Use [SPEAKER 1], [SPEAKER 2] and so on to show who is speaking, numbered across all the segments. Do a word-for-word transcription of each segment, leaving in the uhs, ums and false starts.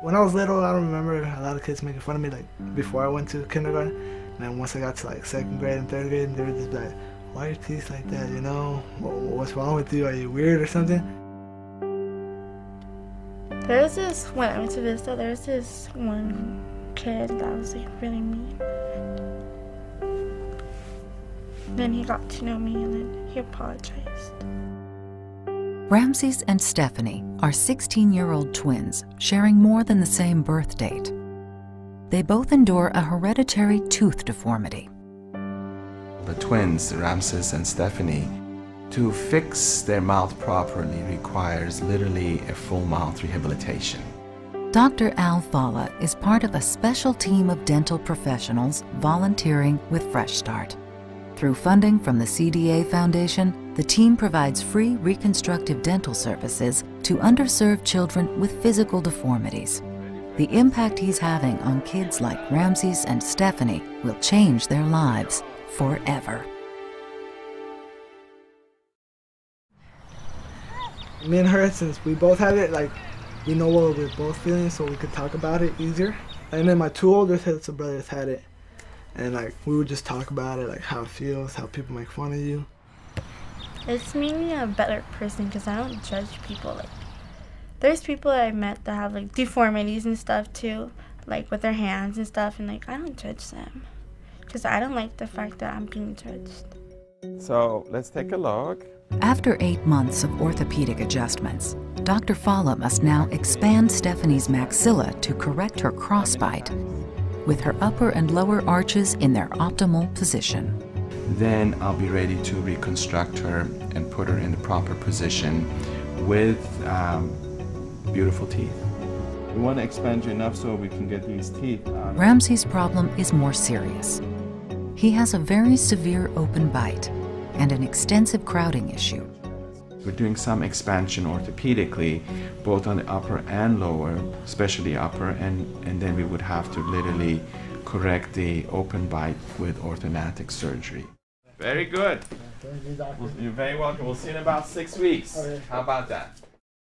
[SPEAKER 1] When I was little, I remember a lot of kids making fun of me, like, before I went to kindergarten. And then once I got to, like, second grade and third grade, they were just like, why are your teeth like that, you know? What's wrong with you? Are you weird or something?
[SPEAKER 2] There was this, when I went to Vista, there was this one kid that was, like, really mean. Then he got to know me and then he apologized.
[SPEAKER 3] Ramses and Stephanie are sixteen-year-old twins sharing more than the same birth date. They both endure a hereditary tooth deformity.
[SPEAKER 4] The twins, Ramses and Stephanie, to fix their mouth properly requires literally a full mouth rehabilitation.
[SPEAKER 3] Doctor Al Fala is part of a special team of dental professionals volunteering with Fresh Start. Through funding from the C D A Foundation, the team provides free reconstructive dental services to underserved children with physical deformities. The impact he's having on kids like Ramses and Stephanie will change their lives forever.
[SPEAKER 1] Me and her, since we both have it, like, we know what we're both feeling, so we could talk about it easier. And then my two older sister brothers had it. And, like, we would just talk about it, like, how it feels, how people make fun of you.
[SPEAKER 2] It's made me a better person because I don't judge people. Like, there's people that I met that have, like, deformities and stuff, too, like, with their hands and stuff, and, like, I don't judge them because I don't like the fact that I'm being judged.
[SPEAKER 4] So, let's take a look.
[SPEAKER 3] After eight months of orthopedic adjustments, Doctor Fala must now expand Stephanie's maxilla to correct her crossbite, with her upper and lower arches in their optimal position.
[SPEAKER 4] Then I'll be ready to reconstruct her and put her in the proper position with um, beautiful teeth. We want to expand you enough so we can get these teeth out.
[SPEAKER 3] Ramses' problem is more serious. He has a very severe open bite and an extensive crowding issue.
[SPEAKER 4] We're doing some expansion orthopedically, both on the upper and lower, especially upper, and, and then we would have to literally correct the open bite with orthodontic surgery. Very good. You're very welcome. We'll see you in about six weeks.
[SPEAKER 1] Okay.
[SPEAKER 4] How about that?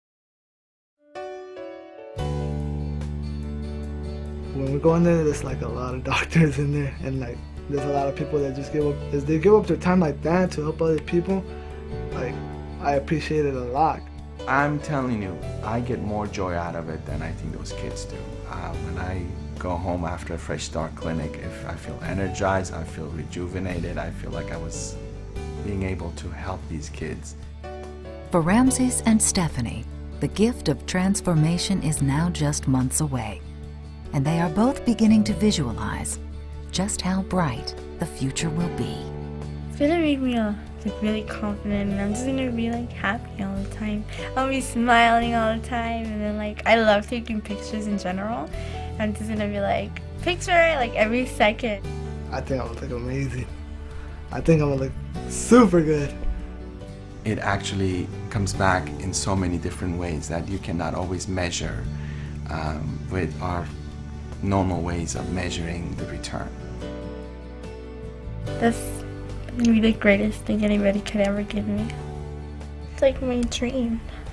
[SPEAKER 1] When we go in there, there's, like, a lot of doctors in there, and, like, there's a lot of people that just give up, if they give up their time like that to help other people, like, I appreciate it a lot.
[SPEAKER 4] I'm telling you, I get more joy out of it than I think those kids do. Uh, when I go home after a Fresh Start clinic, if I feel energized, I feel rejuvenated, I feel like I was being able to help these kids.
[SPEAKER 3] For Ramses and Stephanie, the gift of transformation is now just months away, and they are both beginning to visualize just how bright the future will be.
[SPEAKER 2] It's gonna make me uh, like really confident, and I'm just gonna be like happy all the time. I'll be smiling all the time, and then like I love taking pictures in general. I'm just gonna be like picture like every second.
[SPEAKER 1] I think I'm gonna look amazing. I think I'm gonna look super good.
[SPEAKER 4] It actually comes back in so many different ways that you cannot always measure um, with our normal ways of measuring the return.
[SPEAKER 2] That's gonna be the greatest thing anybody could ever give me. It's like my dream.